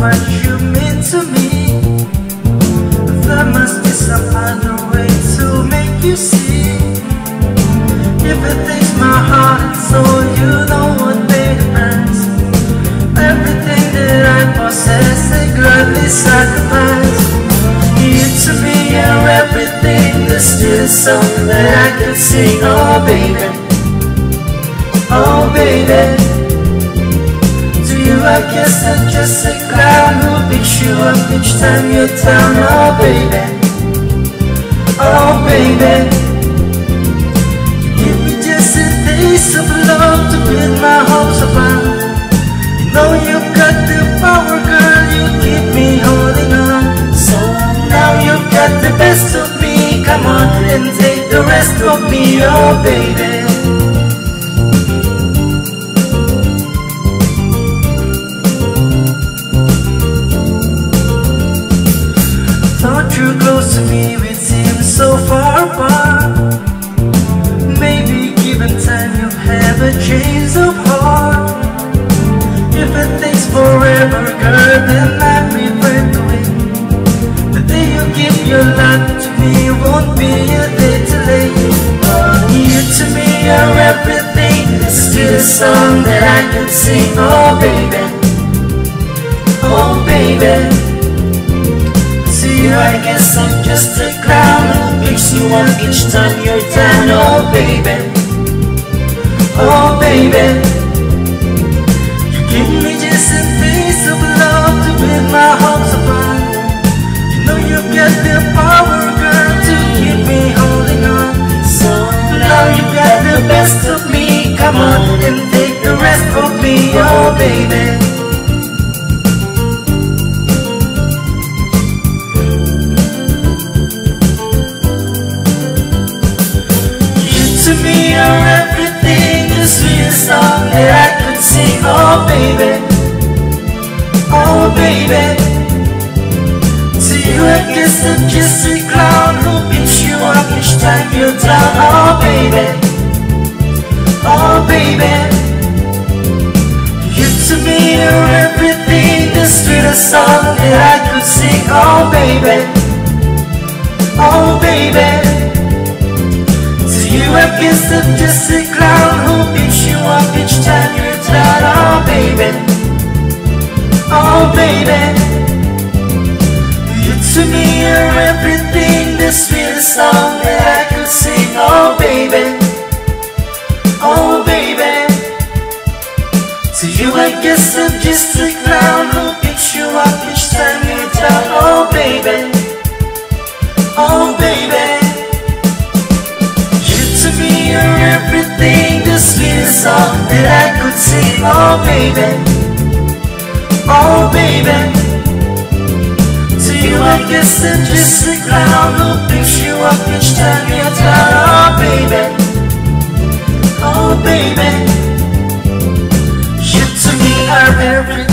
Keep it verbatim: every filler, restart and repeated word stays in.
much you mean to me. There must be some other way to make you see. If it takes my heart and soul, you know what they hurt. Everything that I possess, I gladly sacrifice. You to me are everything. There's still something that I could sing. Oh baby, oh baby. To you I guess I'm just a clown who picks you up each time you're down. Oh baby, oh baby. You give me just a taste of love to build my hopes upon. You know you've got the power, girl, you keep me holding on. So now you've got the best of me, come on and take the rest of me, oh baby. Thought you're close to me, it seems so far apart. Maybe given time you'll have a change of heart. If it takes forever, girl, then I prefer to wait. The day you give your love to me won't be a day too late. You to me are everything. It's still a song that I can sing. Oh baby, oh baby. To you I guess I'm just a clown who picks you up each time you're down. Oh baby, oh baby. You give me just a piece of love to build my hopes upon. You know you've got the power, girl, to keep me holding on. So now you've got the best of me, come on and take the rest of me, oh baby. To me are everything, the sweetest song that I could sing. Oh baby, oh baby. To you I guess I'm just a clown who picks you up each time you're down. Oh baby, oh baby. You to me are everything, the sweetest song that I could sing. Oh baby, oh baby. You I guess I'm just a clown who picks you up each time you're down. Oh baby, oh baby. You to me are everything, the sweetest song that I could sing. Oh baby, oh baby. To you I guess I'm just a clown who picks you up each time you're down. Oh baby, oh baby. You're everything, the sweetest song that I could sing. Oh baby, oh baby. To you I guess I'm just a clown who picks you up each time you're down. Oh baby, oh baby. You to me are everything.